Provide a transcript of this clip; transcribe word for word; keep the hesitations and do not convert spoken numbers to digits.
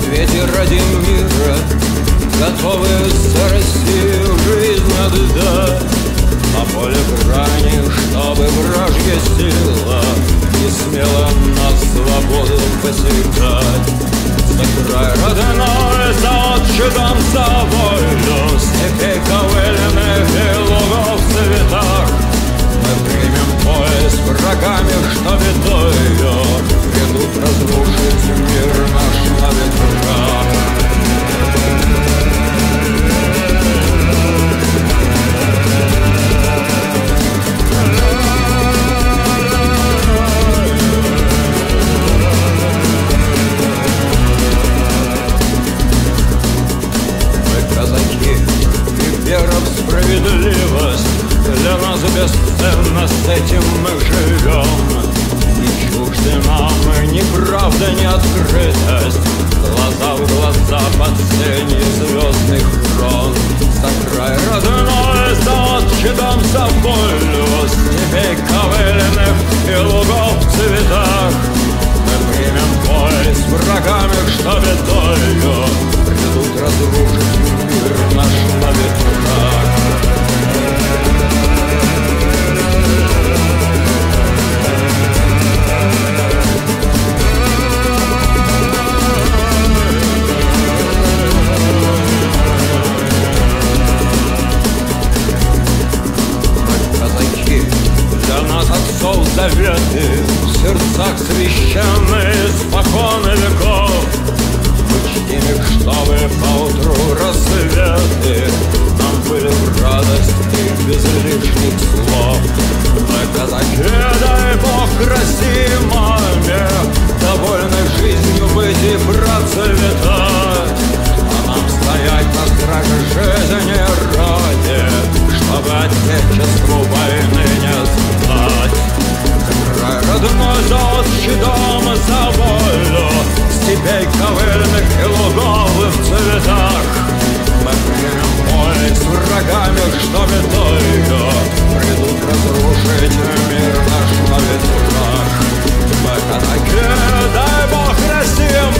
свете ради мира, готовые за Россию жизнь отдать. На поле брани, чтобы вражья сила не смела на свободу посягать. За край родной, за отчий дом, за волю, степей ковыленных и лугов в цветах. Мы примем бой с врагами, что бедою придут разрушить мир наш на ветрах. Вера в справедливость для нас бесценна, с этим мы живем. Не чужды нам ни правда, ни открытость, глаза в глаза под сенью звездных крон. За край родной, за отчий дом, за волю, степей ковыленных и лугов в цветах. Мы примем бой с врагами, что бедою придут разрушить мир наш на ветрах. Мы казаки, для нас отцов заветы, в сердцах священные спокон веков. Мы чтим их, чтобы поутру рассветы нам были в радость и без лишних слов. Мы казаки, дай Бог России маме, довольны жизнью быть и браться летать. А нам стоять на страже жизни ради, чтобы отечеству войны не знать. Край родной, за отчий дом, за волю, степей ковыленных и лугов в цветах. Мы примем бой с врагами, что бедою придут разрушить мир наш на ветрах. Мы казаки, дай Бог России